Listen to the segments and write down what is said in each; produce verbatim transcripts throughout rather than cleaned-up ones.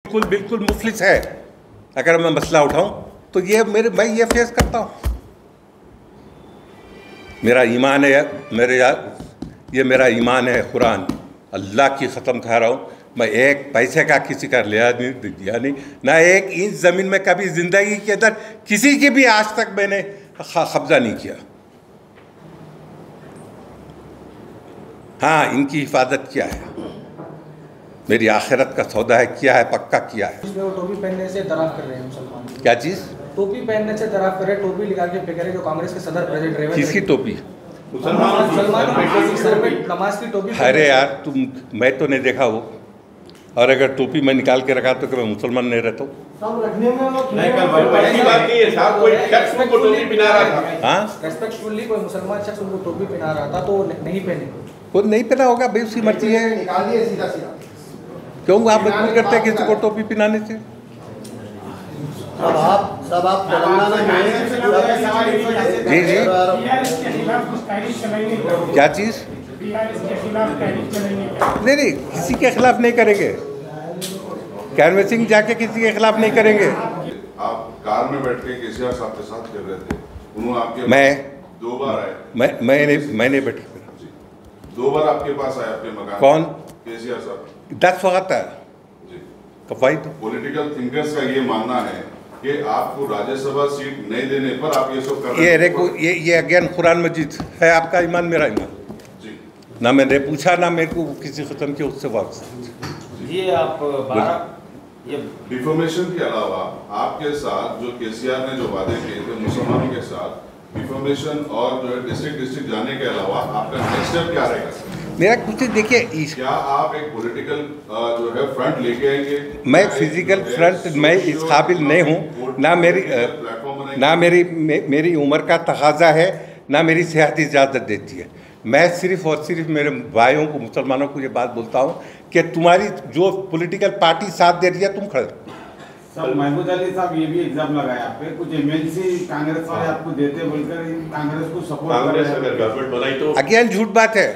बिल्कुल बिल्कुल मुफलिस है। अगर मैं मसला उठाऊं तो ये मेरे मैं ये फेस करता हूं। मेरा ईमान है, मेरे ये मेरा ईमान है, कुरान अल्लाह की ख़त्म खा रहा हूँ। मैं एक पैसे का किसी का लिया नहीं, दिया नहीं, ना एक इंच ज़मीन में कभी ज़िंदगी के अंदर किसी की भी आज तक मैंने कब्जा नहीं किया। हाँ, इनकी हिफाजत किया है, मेरी आखिरत का सौदा है, किया है, पक्का किया है। इसमें वो टोपी पहनने से दराफ कर रहे हैं मुसलमान। क्या चीज़? टोपी पहनने से दराफ कर रहे हैं, टोपी निकाल के फेंक रहे हैं जो कांग्रेस के सदर प्रेसिडेंट रेवंत। किसकी टोपी? मुसलमान सर पे नमाज की टोपी। अरे यार, तुम मैं तो नहीं देखा वो, और अगर टोपी मैं निकाल के रखा तो क्या मैं मुसलमान नहीं रहता हूँ? रेस्पेक्टफुली कोई मुसलमान शख्स उनको टोपी पहना रहा था तो नहीं पहने, वो नहीं पहना होगा भाई, उसकी मर्जी है। क्यों आप मजबूर करते हैं किसी को टोपी पहनाने से? अब आप सब आप तेलंगाना में जी जी क्या चीज़? नहीं नहीं, किसी के खिलाफ नहीं करेंगे, कैनवेसिंग जाके किसी के खिलाफ नहीं करेंगे। आप कार में बैठ के केसीआर साहब के साथ कर रहे थे, उन्होंने आपके मैं दो बार आए। मैं मैं नहीं मैं नहीं बैठी, दो बार आपके पास आए अपने मकान। कौन? केसीआर साहब। दस वक्त है कफाई। तो पॉलिटिकल थिंकर्स का ये मानना है कि आपको राज्यसभा सीट नहीं देने पर आप ये सब कर रहे ये हैं। देखो, ये ये अगेन कुरान मजीद है, आपका ईमान मेरा ईमान। ना मैंने पूछा, ना मेरे को किसी किस्म के उससे वापस। ये आप बारह ये डिफॉर्मेशन के अलावा आपके साथ जो केसीआर ने जो वादे किए थे मुसलमानों के साथ, डिफॉर्मेशन और जो है डिस्ट्रिक्ट डिस्ट्रिक्ट जाने के अलावा आपका नेक्स्ट स्टेप क्या रहेगा? मेरा कुछ देखिए, क्या आप एक पॉलिटिकल जो है फ्रंट लेके आएंगे? मैं फिजिकल फ्रंट मैं इस काबिल नहीं हूँ, ना मेरी ना मेरी मे, मेरी उम्र का तकाजा है, ना मेरी सेहत इजाज़त देती है। मैं सिर्फ और सिर्फ मेरे भाइयों को, मुसलमानों को ये बात बोलता हूँ कि तुम्हारी जो पॉलिटिकल पार्टी साथ दे रही है तुम खड़े। सर महमूद अली साहब ये भी एग्जाम लगाया आप पे, कुछ एमएलसी कांग्रेस वाले आपको देते बोलकर कांग्रेस को सपोर्ट कांग्रेस अगर गवर्नमेंट बनाई तो अगेन झूठ बात है,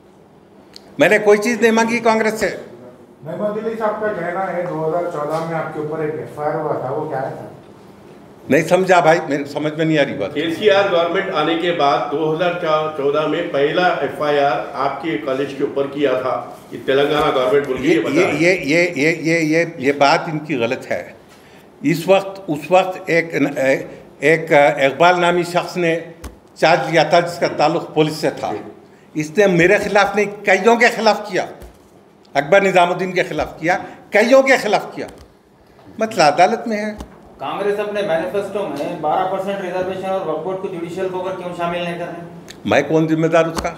मैंने कोई चीज़ नहीं मांगी कांग्रेस से। महमूद अली साहब का कहना है दो हज़ार चौदह में आपके ऊपर एक एफ आई आर हुआ था, वो क्या है? नहीं समझा भाई, मेरे समझ में नहीं आ रही बात। केसीआर गवर्नमेंट आने के बाद दो हज़ार चौदह में पहला एफ आई आर आपके कॉलेज के ऊपर किया था कि तेलंगाना गवर्नमेंट बोल ये ये ये ये ये ये ये ये बात इनकी गलत है। इस वक्त उस वक्त एक एक इकबाल नामी शख्स ने चार्ज लिया था जिसका ताल्लुक पुलिस से था। इसने मेरे खिलाफ नहीं, कईयों के खिलाफ किया, अकबर निजामुद्दीन के खिलाफ किया, कईयों के खिलाफ किया। मतलब अदालत में है। कांग्रेस अपने मैनिफेस्टो में बारह परसेंट रिजर्वेशन और वक्फ बोर्ड को जुडिशियल पावर क्यों शामिल नहीं कर रहे? मैं कौन जिम्मेदार उसका?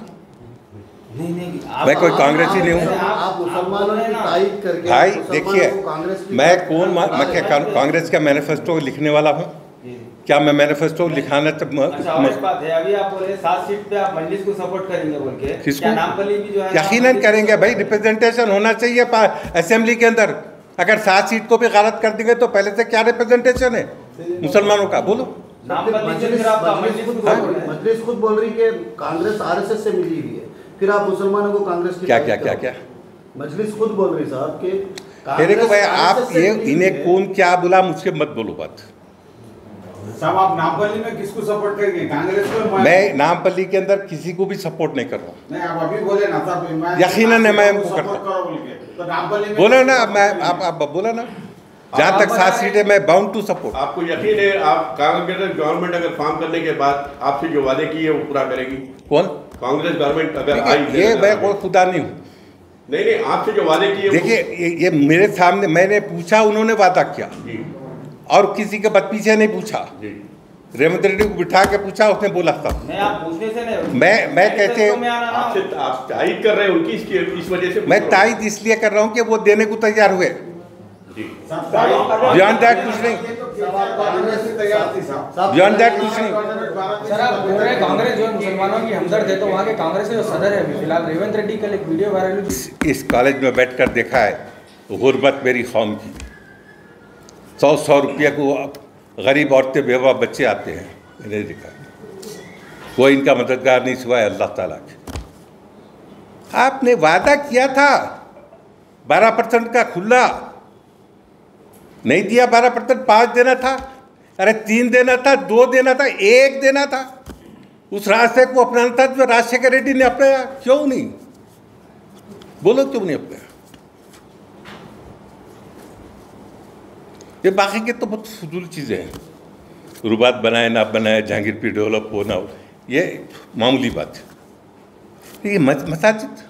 नहीं नहीं, मैं कोई कांग्रेसी नहीं हूँ। आप मुसलमानों की तारीफ करके भाई देखिए, मैं कौन मैं क्या कांग्रेस का मैनिफेस्टो लिखने वाला हूँ? क्या मैं मैनिफेस्टो लिखाना? बात है, अभी आप बोले सात सीट पे आप मजलिस को सपोर्ट करेंगे बोल के, किसको? नामपल्ली भी जो है यकीनन करेंगे भाई, रिप्रेजेंटेशन होना चाहिए असेंबली के अंदर। अगर सात सीट को भी गलत कर देंगे तो पहले से क्या रिप्रेजेंटेशन है मुसलमानों का? बोलो। मजलिस खुद बोल रही कि कांग्रेस आरएसएस से मिली हुई है, फिर आप मुसलमानों को कांग्रेस की क्या क्या क्या क्या मजलिस खुद बोल रही साहब के देखो भाई, आप ये इन्हें कौन क्या बोला मुझसे मत बोलो बात। साहब आप नामपल्ली में किसको सपोर्ट करेंगे? कांग्रेस को? मैं नामपल्ली के अंदर किसी को भी सपोर्ट नहीं कर रहा हूँ। नहीं आप अभी बोले ना साहब, यकीनन मैं उनको करता हूँ। बोले ना, मैं आप आप बोला ना, जहाँ तक सात सीटें मैं बाउंड टू सपोर्ट। आपको यकीन है आप कांग्रेस गवर्नमेंट अगर फॉर्म करने के बाद आपसे जो वादे किए वो पूरा करेगी? कौन? कांग्रेस गवर्नमेंट अगर आई, ये मैं कोई खुदा नहीं हूँ। नहीं नहीं, आपसे जो वादे किए देखिए, ये मेरे सामने मैंने पूछा, उन्होंने वादा किया और किसी के बाद पीछे नहीं पूछा। रेवंत रेड्डी को बिठा के पूछा, उसने बोला था। नहीं, आप पूछने से नहीं, मैं मैं कहते आपसे आप तायद कर रहे हैं उनकी, इस वजह से मैं तायद इसलिए कर रहा हूँ कि वो देने को तैयार हुए। बियॉन्ड दैट कुछ नहीं, बियॉन्ड दैट कुछ नहीं। सर आप बोल रहे हैं कांग्रेस जो मुसलमानों की हमदर्द है, तो वहाँ के कांग्रेस के जो सदर है फिलहाल रेवंत रेड्डी का एक वीडियो वायरल हुई। इस कॉलेज में बैठकर देखा है गुर्बत मेरी कौम की। सौ सौ रुपये को गरीब औरतें बेवा बच्चे आते हैं, मैंने देखा। कोई इनका मददगार नहीं सिवाय अल्लाह ताला के। आपने वादा किया था बारह परसेंट का खुला, नहीं दिया बारह परसेंट, पाँच देना था, अरे तीन देना था, दो देना था, एक देना था। उस रास्ते को अपनाना था जो राजशेखर रेड्डी ने अपनाया, क्यों नहीं? बोलो क्यों नहीं अपनाया? ये बाकी के तो बहुत फजूल चीज़ें हैं, रुबात बनाए ना बनाए, जहांगीर पीर डेवलप हो ना हो, ये मामूली बात है। ये मसाजिद,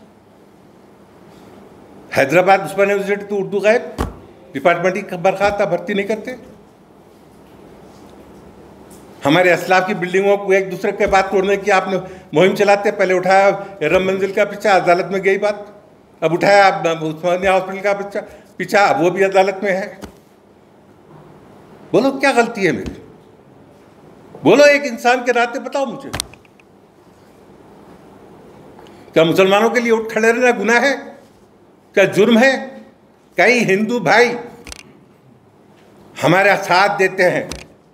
हैदराबाद उस्मान यूनिवर्सिटी तो उर्दू गायब, डिपार्टमेंट की बर्खास्त, भर्ती नहीं करते। हमारे असलाफ की बिल्डिंगों को एक दूसरे के बात तोड़ने की आपने मुहिम चलाते। पहले उठाया रम मंजिल का पीछा, अदालत में गई बात, अब उठाया उस्मानिया हॉस्पिटल का पीछा पीछा अब वो भी अदालत में है। बोलो क्या गलती है मेरी? बोलो एक इंसान के नाते बताओ मुझे, क्या मुसलमानों के लिए उठ खड़े रहना गुनाह है? क्या जुर्म है? कई हिंदू भाई हमारा साथ देते हैं,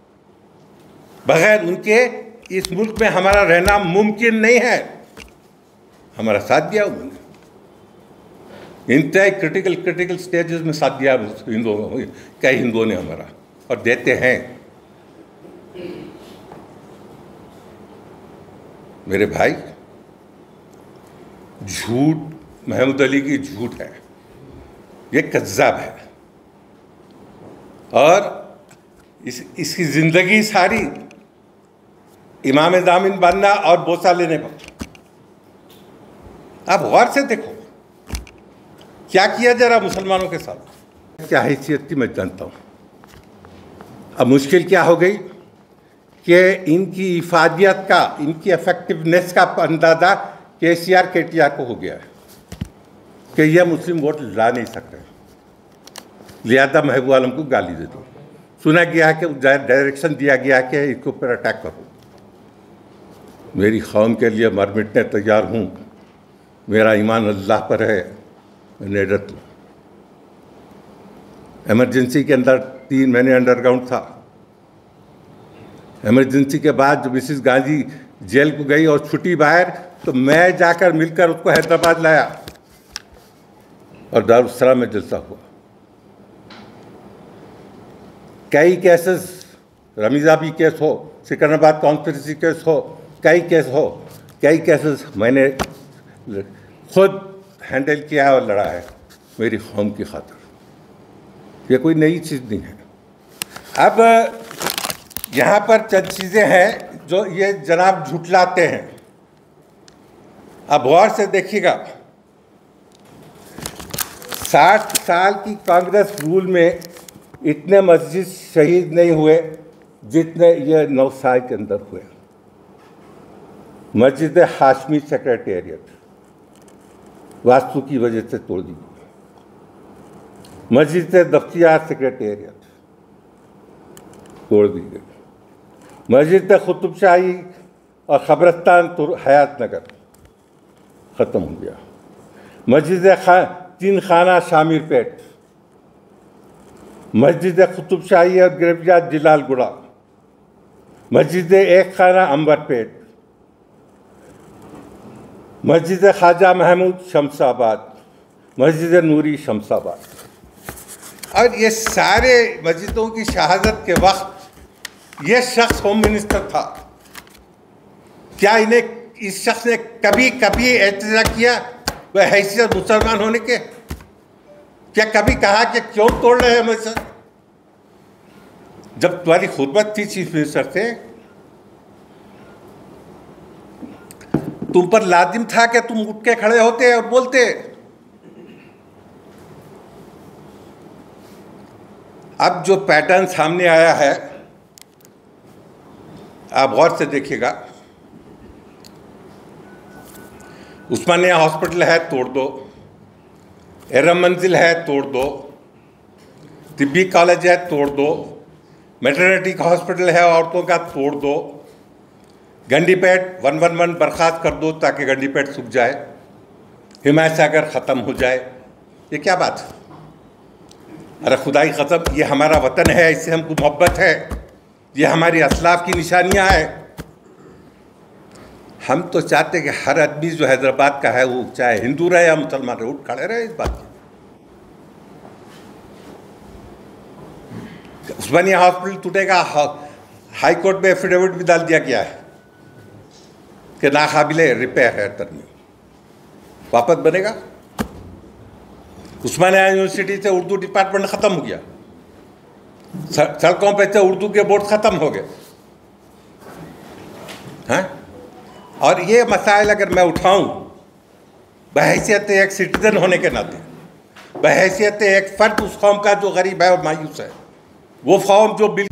बगैर उनके इस मुल्क में हमारा रहना मुमकिन नहीं है। हमारा साथ दिया उन्होंने, इंतहाई क्रिटिकल क्रिटिकल स्टेजेस में साथ दिया हिंदुओं, कई हिंदुओं ने हमारा, और देते हैं। मेरे भाई, झूठ महमूद अली की झूठ है, ये कज़्ज़ाब है, और इस इसकी ज़िंदगी सारी इमाम दामिन बनना और बोसा लेने पर। आप गौर से देखो क्या किया जरा मुसलमानों के साथ, क्या हैसियत थी मैं जानता हूँ। अब मुश्किल क्या हो गई कि इनकी इफादियत का, इनकी इफेक्टिवनेस का अंदाज़ा K C R K T R को हो गया है कि यह मुस्लिम वोट ला नहीं सकते, लिहाजा महबूब आलम को गाली दे दो। सुना गया कि डायरेक्शन दिया गया कि इसके ऊपर अटैक करो। मेरी कौम के लिए मर मिटने तैयार हूँ, मेरा ईमान अल्लाह पर है, मैं निडर हूँ। इमरजेंसी के अंदर तीन महीने अंडरग्राउंड था। इमरजेंसी के बाद जब मिसिस गांधी जेल को गई और छुट्टी बाहर, तो मैं जाकर मिलकर उसको हैदराबाद लाया और दारुस्सलाम में जलसा हुआ। कई केसेस, रमीज़ाबी केस हो, सिकंदराबाद कॉन्स्पिरेसी केस हो, कई केस हो, कई केसेस मैंने खुद हैंडल किया और लड़ा है मेरी कौम की खातिर। ये कोई नई चीज़ नहीं है। अब यहाँ पर चंद चीज़ें हैं जो ये जनाब झुठलाते हैं। अब गौर से देखिएगा, साठ साल की कांग्रेस रूल में इतने मस्जिद शहीद नहीं हुए जितने ये नौ साल के अंदर हुए। मस्जिद हाशमी सेक्रेटेरिएट वास्तु की वजह से तोड़ दी गई। मस्जिद दफ्तियार सेक्रेटेरिएट तोड़ दी गई। मस्जिद कुतुबशाही और खबरस्तान तो हयात नगर ख़त्म हो गया। मस्जिद खा तीन खाना शामिर पेट, मस्जिद कुतुबशाही और ग्रेवियात जलालगुड़ा, मस्जिद एक खाना अंबरपेट, मस्जिद ख्वाजा महमूद शमसाबाद, मस्जिद नूरी शमसाबाद। और ये सारे मस्जिदों की शहादत के वक्त ये शख्स होम मिनिस्टर था। क्या इन्हें इस शख्स ने कभी कभी एहतजाज किया वह हैसियत मुसलमान होने के? क्या कभी कहा कि क्यों तोड़ रहे हैं मस्जिद? जब तुम्हारी खुतबत थी चीफ मिनिस्टर से, तुम पर लाजिम था कि तुम उठ के खड़े होते और बोलते। अब जो पैटर्न सामने आया है, आप गौर से देखिएगा। उस्मानिया हॉस्पिटल है, तोड़ दो। एरम मंजिल है, तोड़ दो। तिब्बी कॉलेज है, तोड़ दो। मैटरनिटी का हॉस्पिटल है औरतों का, तोड़ दो। गंडीपेट वन वन वन बर्खास्त कर दो ताकि गंडीपेट सूख जाए, हिमायत सागर ख़त्म हो जाए। ये क्या बात है? अरे खुदाई कसम, ये हमारा वतन है, इससे हमको मोहब्बत है, ये हमारी असलाफ की निशानियां हैं। हम तो चाहते कि हर आदमी जो हैदराबाद का है, वो चाहे हिंदू रहे या मुसलमान रहे, उठ खड़े रहे इस बात की। उस्मानिया हॉस्पिटल टूटेगा, हाई कोर्ट में एफिडेविट भी डाल दिया गया है कि नाकाबिले रिपेयर है, तरमीम वापस बनेगा। उस्मानिया यूनिवर्सिटी से उर्दू डिपार्टमेंट ख़त्म हो गया, सड़कों पे से उर्दू के बोर्ड ख़त्म हो गए हैं। और ये मसाइल अगर मैं उठाऊं बहैसियत एक सिटीजन होने के नाते, बहैसियत एक फ़र्द उस कौम का जो गरीब है और मायूस है, वो कौम जो बिल